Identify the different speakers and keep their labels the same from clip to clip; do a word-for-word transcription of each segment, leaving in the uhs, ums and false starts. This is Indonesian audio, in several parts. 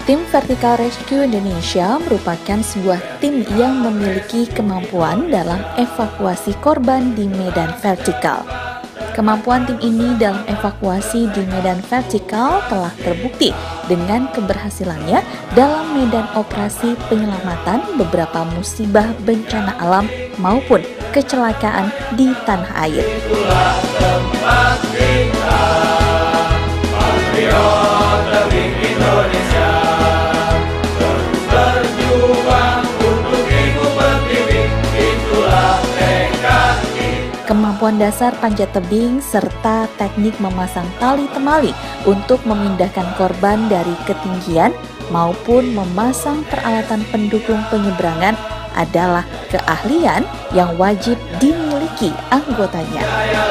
Speaker 1: Tim Vertical Rescue Indonesia merupakan sebuah tim yang memiliki kemampuan dalam evakuasi korban di medan vertikal. Kemampuan tim ini dalam evakuasi di medan vertikal telah terbukti dengan keberhasilannya dalam medan operasi penyelamatan beberapa musibah bencana alam maupun kecelakaan di tanah air. Itulah tempat kita, Patriot Republik Indonesia. Kemampuan dasar panjat tebing serta teknik memasang tali temali untuk memindahkan korban dari ketinggian maupun memasang peralatan pendukung penyeberangan adalah keahlian yang wajib dimiliki anggotanya.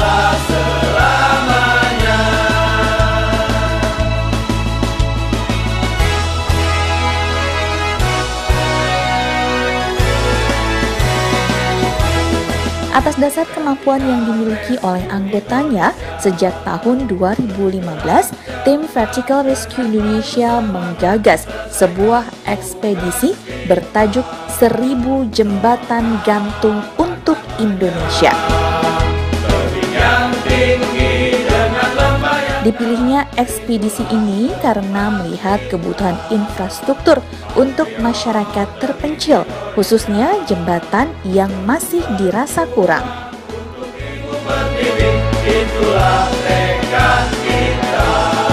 Speaker 1: Atas dasar kemampuan yang dimiliki oleh anggotanya, sejak tahun dua ribu lima belas, tim Vertical Rescue Indonesia menggagas sebuah ekspedisi bertajuk Seribu Jembatan Gantung untuk Indonesia. Dipilihnya ekspedisi ini karena melihat kebutuhan infrastruktur untuk masyarakat terpencil, khususnya jembatan yang masih dirasa kurang. Itulah tekad kita,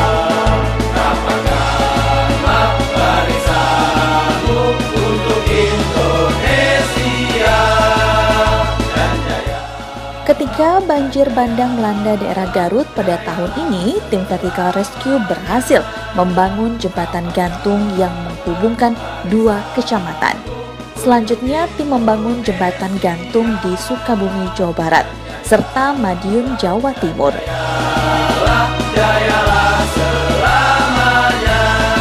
Speaker 1: rapatkanlah barisanmu untuk Indonesia dan jaya. Ketika banjir bandang melanda daerah Garut pada tahun ini, tim Vertical Rescue berhasil membangun jembatan gantung yang menghubungkan dua kecamatan. Selanjutnya, tim membangun jembatan gantung di Sukabumi, Jawa Barat, serta Madiun, Jawa Timur. Jayalah, jayalah selamanya.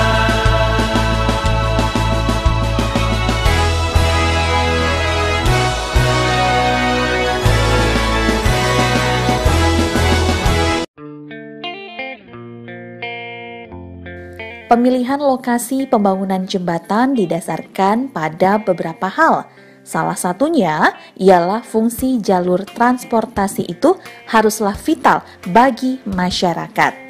Speaker 1: Pemilihan lokasi pembangunan jembatan didasarkan pada beberapa hal. Salah satunya ialah fungsi jalur transportasi itu haruslah vital bagi masyarakat.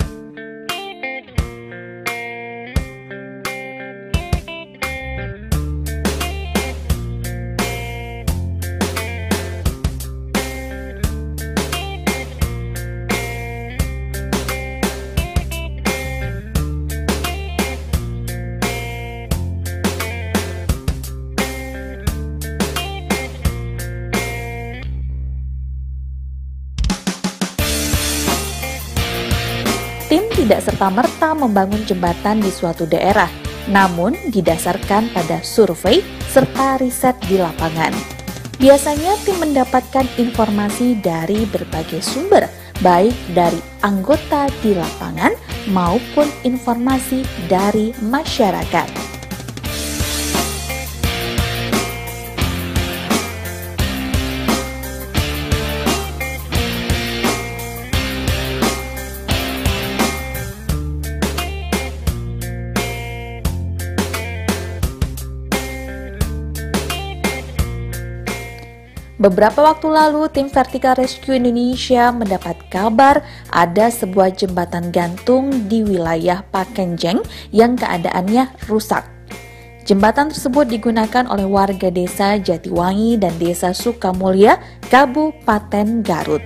Speaker 1: Tim tidak serta-merta membangun jembatan di suatu daerah, namun didasarkan pada survei serta riset di lapangan. Biasanya tim mendapatkan informasi dari berbagai sumber, baik dari anggota di lapangan maupun informasi dari masyarakat. Beberapa waktu lalu, tim Vertical Rescue Indonesia mendapat kabar ada sebuah jembatan gantung di wilayah Pakenjeng yang keadaannya rusak. Jembatan tersebut digunakan oleh warga desa Jatiwangi dan desa Sukamulya, Kabupaten Garut.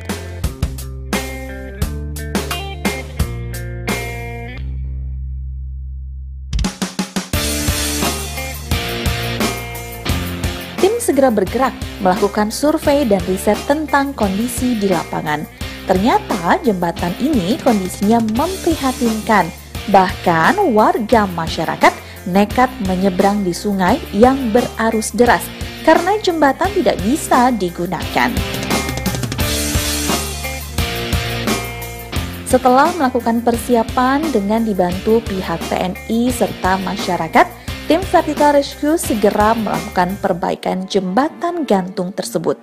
Speaker 1: Segera bergerak melakukan survei dan riset tentang kondisi di lapangan. Ternyata jembatan ini kondisinya memprihatinkan. Bahkan warga masyarakat nekat menyeberang di sungai yang berarus deras karena jembatan tidak bisa digunakan. Setelah melakukan persiapan dengan dibantu pihak T N I serta masyarakat, tim Vertical Rescue segera melakukan perbaikan jembatan gantung tersebut.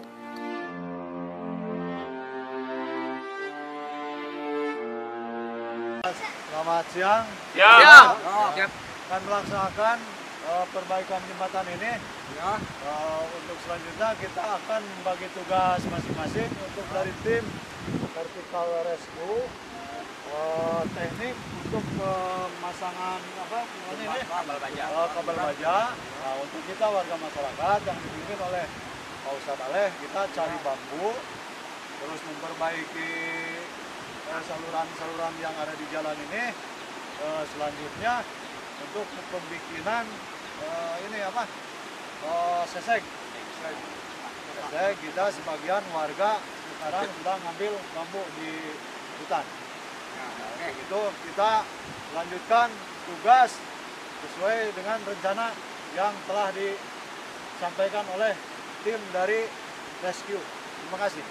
Speaker 2: Selamat siang.
Speaker 3: Ya. Ya.
Speaker 2: akan melaksanakan uh, perbaikan jembatan ini.
Speaker 3: Ya.
Speaker 2: Uh, untuk selanjutnya kita akan membagi tugas masing-masing untuk dari tim vertical rescue, uh, teknik untuk pemasangan apa ini
Speaker 3: kabel baja.
Speaker 2: Uh, kabel baja. Nah, untuk kita warga masyarakat yang dipimpin oleh Pak Ustadz Aleh, kita cari bambu, terus memperbaiki saluran-saluran yang ada di jalan ini. Uh, selanjutnya untuk pembikinan uh, ini apa uh, sesek. Sesek kita sebagian warga sekarang sudah ngambil bambu di hutan. Nah, itu kita lanjutkan tugas sesuai dengan rencana yang telah disampaikan oleh tim dari rescue. Terima kasih.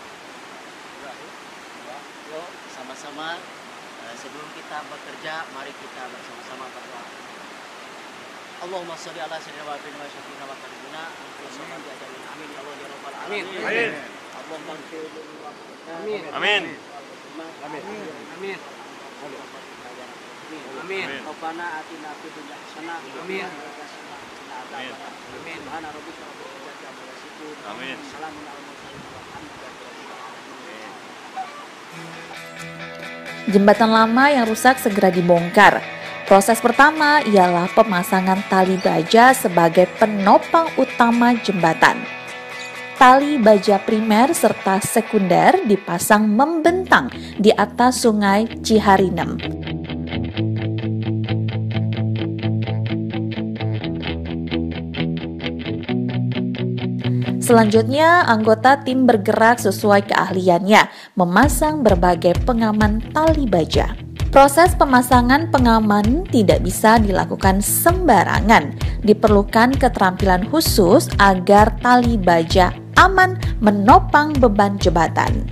Speaker 4: Yuk sama-sama sebelum kita bekerja, mari kita bersama-sama berdoa. Allahumma sholli ala sayyidina wa sayyidina wa syafiina wa qaribina. Amin ya Allah ya rabbal alamin.
Speaker 3: Amin.
Speaker 4: Allahumma
Speaker 3: Amin.
Speaker 4: Amin.
Speaker 3: Amin. Amin.
Speaker 4: Amin. Rabbana atina fid dunya hasanah.
Speaker 3: Amin.
Speaker 4: Amin. Amin. Subhana rabbika rabbil izzati amma yasifun.
Speaker 3: Amin.
Speaker 4: Salamun alal mursalin walhamdulillahi rabbil alamin.
Speaker 1: Jembatan lama yang rusak segera dibongkar. Proses pertama ialah pemasangan tali baja sebagai penopang utama jembatan. Tali baja primer serta sekunder dipasang membentang di atas sungai Ciharinem. Selanjutnya, anggota tim bergerak sesuai keahliannya, memasang berbagai pengaman tali baja. Proses pemasangan pengaman tidak bisa dilakukan sembarangan. Diperlukan keterampilan khusus agar tali baja aman menopang beban jembatan.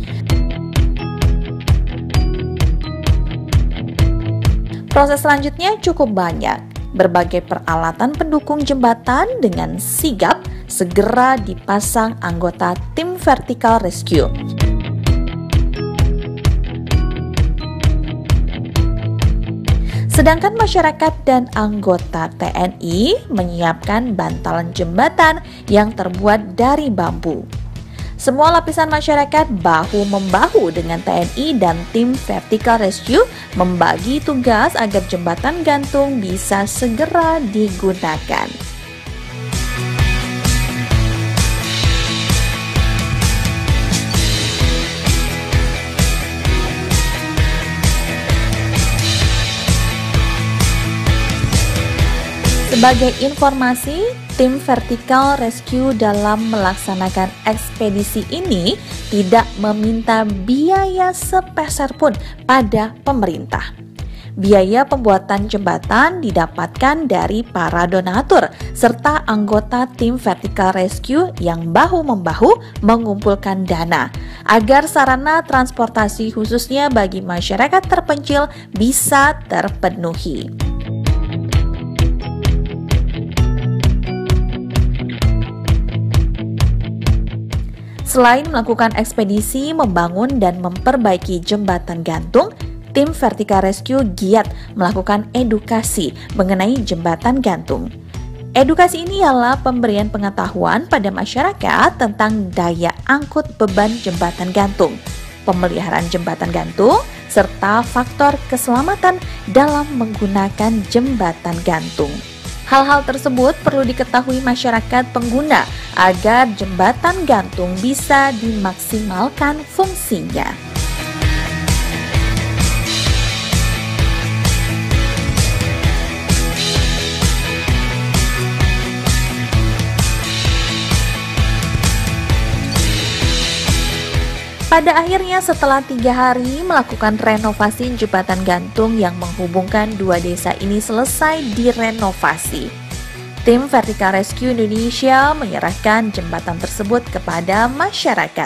Speaker 1: Proses selanjutnya cukup banyak. Berbagai peralatan pendukung jembatan dengan sigap segera dipasang anggota tim vertical rescue. Sedangkan masyarakat dan anggota T N I menyiapkan bantalan jembatan yang terbuat dari bambu. Semua lapisan masyarakat bahu-membahu dengan T N I dan tim vertical rescue membagi tugas agar jembatan gantung bisa segera digunakan. Sebagai informasi, tim vertical rescue dalam melaksanakan ekspedisi ini tidak meminta biaya sepeser pun pada pemerintah. Biaya pembuatan jembatan didapatkan dari para donatur serta anggota tim vertical rescue yang bahu-membahu mengumpulkan dana agar sarana transportasi khususnya bagi masyarakat terpencil bisa terpenuhi. Selain melakukan ekspedisi, membangun dan memperbaiki jembatan gantung, tim vertical rescue giat melakukan edukasi mengenai jembatan gantung. Edukasi ini ialah pemberian pengetahuan pada masyarakat tentang daya angkut beban jembatan gantung, pemeliharaan jembatan gantung, serta faktor keselamatan dalam menggunakan jembatan gantung. Hal-hal tersebut perlu diketahui masyarakat pengguna agar jembatan gantung bisa dimaksimalkan fungsinya. Pada akhirnya setelah tiga hari melakukan renovasi jembatan gantung yang menghubungkan dua desa ini selesai direnovasi. Tim Vertical Rescue Indonesia menyerahkan jembatan tersebut kepada masyarakat.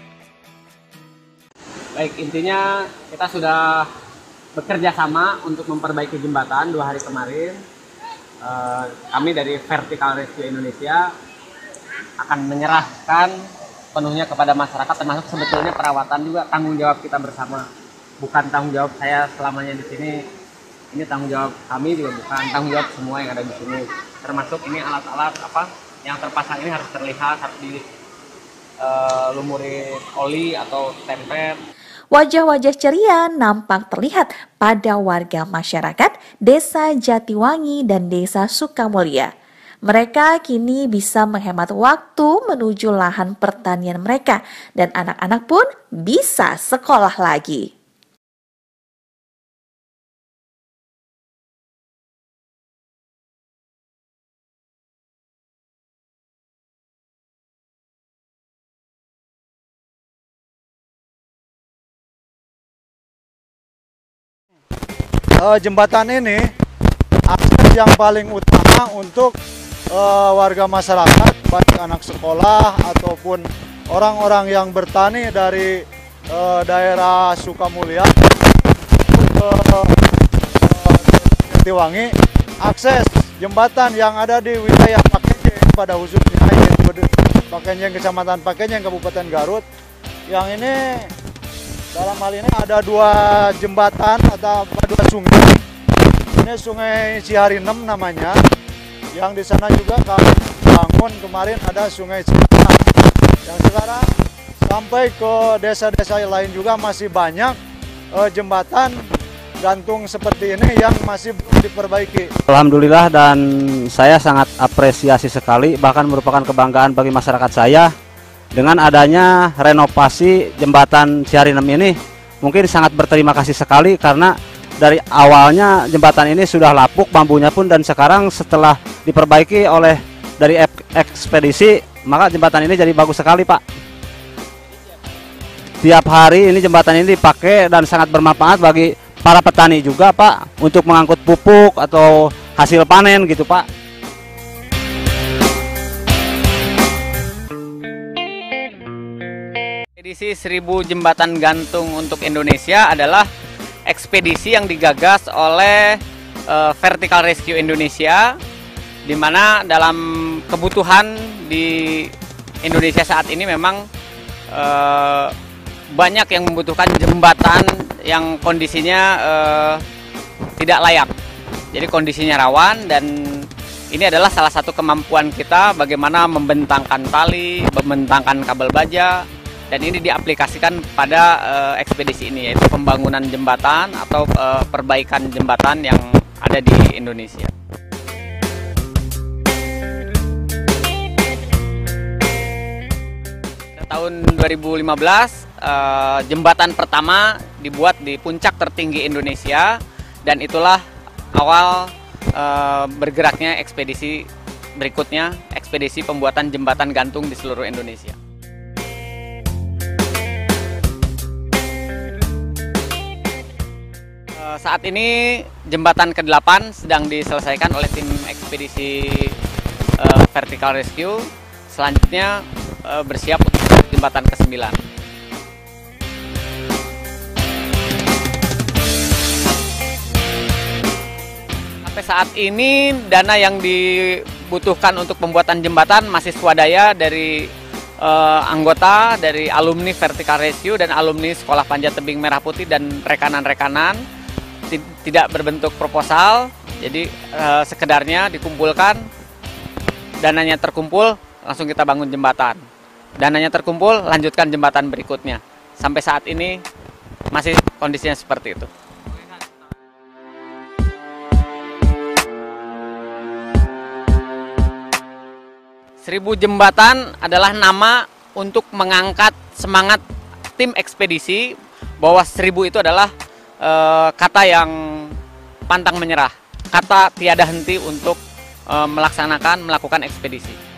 Speaker 3: Baik, intinya kita sudah bekerja sama untuk memperbaiki jembatan dua hari kemarin. Uh, kami dari Vertical Rescue Indonesia akan menyerahkan penuhnya kepada masyarakat, termasuk sebetulnya perawatan juga tanggung jawab kita bersama. Bukan tanggung jawab saya selamanya di sini, Ini tanggung jawab kami juga bukan, tanggung jawab semua yang ada di sini. Termasuk ini alat-alat apa yang terpasang ini harus terlihat, harus dilumuri uh, oli atau temper.
Speaker 1: Wajah-wajah ceria nampak terlihat pada warga masyarakat Desa Jatiwangi dan Desa Sukamulya. Mereka kini bisa menghemat waktu menuju lahan pertanian mereka dan anak-anak pun bisa sekolah lagi.
Speaker 2: Uh, jembatan ini akses yang paling utama untuk uh, warga masyarakat, baik anak sekolah ataupun orang-orang yang bertani dari uh, daerah Sukamulya ke uh, Jatiwangi. Akses jembatan yang ada di wilayah Pakenjeng pada khususnya yaitu Pakenjeng, Kecamatan Pakenjeng, Kabupaten Garut. Yang ini dalam hal ini ada dua jembatan atau dua sungai. Ini Sungai Ciharinem namanya. Yang di sana juga kami bangun kemarin ada Sungai Ciharinem. Yang sekarang sampai ke desa-desa lain juga masih banyak eh, jembatan gantung seperti ini yang masih belum diperbaiki.
Speaker 5: Alhamdulillah, dan saya sangat apresiasi sekali, bahkan merupakan kebanggaan bagi masyarakat saya. Dengan adanya renovasi jembatan Ciharinem ini, mungkin sangat berterima kasih sekali karena dari awalnya jembatan ini sudah lapuk bambunya pun, dan sekarang setelah diperbaiki oleh dari ekspedisi, maka jembatan ini jadi bagus sekali, Pak. Tiap hari ini jembatan ini dipakai dan sangat bermanfaat bagi para petani juga, Pak, untuk mengangkut pupuk atau hasil panen gitu, Pak.
Speaker 3: Ekspedisi Seribu Jembatan Gantung untuk Indonesia adalah ekspedisi yang digagas oleh uh, Vertical Rescue Indonesia, di mana dalam kebutuhan di Indonesia saat ini memang uh, banyak yang membutuhkan jembatan yang kondisinya uh, tidak layak. Jadi kondisinya rawan, dan ini adalah salah satu kemampuan kita bagaimana membentangkan tali, membentangkan kabel baja. Dan ini diaplikasikan pada uh, ekspedisi ini, yaitu pembangunan jembatan atau uh, perbaikan jembatan yang ada di Indonesia. Tahun dua ribu lima belas, uh, jembatan pertama dibuat di puncak tertinggi Indonesia, dan itulah awal uh, bergeraknya ekspedisi berikutnya, ekspedisi pembuatan jembatan gantung di seluruh Indonesia. Saat ini jembatan kedelapan sedang diselesaikan oleh tim ekspedisi uh, Vertical Rescue. Selanjutnya uh, bersiap untuk jembatan kesembilan. Sampai saat ini dana yang dibutuhkan untuk pembuatan jembatan masih swadaya dari uh, anggota, dari alumni Vertical Rescue dan alumni Sekolah Panjat Tebing Merah Putih dan rekanan-rekanan. Tidak berbentuk proposal, jadi eh, sekedarnya dikumpulkan, dananya terkumpul, langsung kita bangun jembatan. Dananya terkumpul, lanjutkan jembatan berikutnya. Sampai saat ini masih kondisinya seperti itu. Seribu Jembatan adalah nama untuk mengangkat semangat tim ekspedisi bahwa seribu itu adalah Uh, kata yang pantang menyerah, kata tiada henti untuk uh, melaksanakan, melakukan ekspedisi.